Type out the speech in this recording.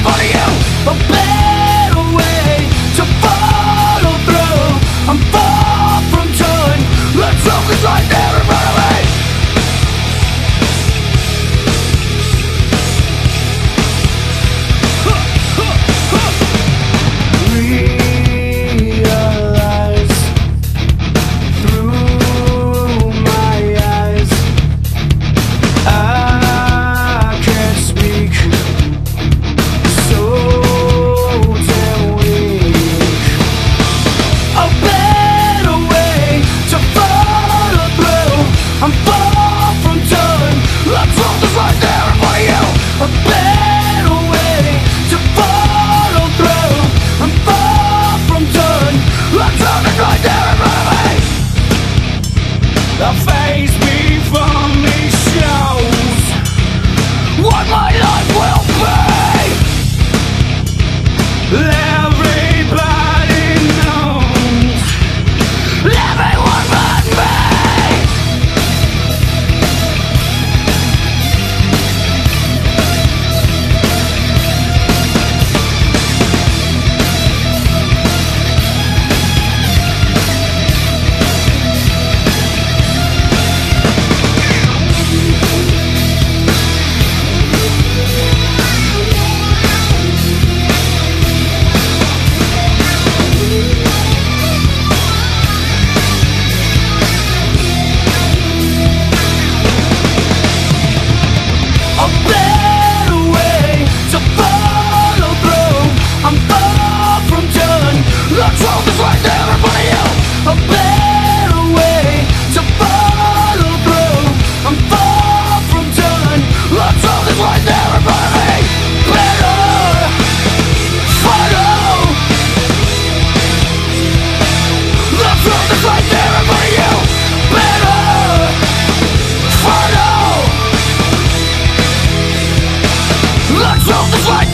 in front of you. A better way to follow through. I'm far from done. The truth is right there in front of me. Realize through my eyes I can't speak, so damn weak. A better way to follow through. I'm far from done. The truth is right there in front of you. A better way to follow through. I'm far from done. The truth is right there in front of me. The face before me shows what my life will be. Everybody knows, everyone but me. A better way to follow through. I'm far from done. The truth is right there in front of you. A better way to follow through. I'm far from done. The truth is right there in front of me. Better follow. The truth is right there in front of you. Better follow. The truth is right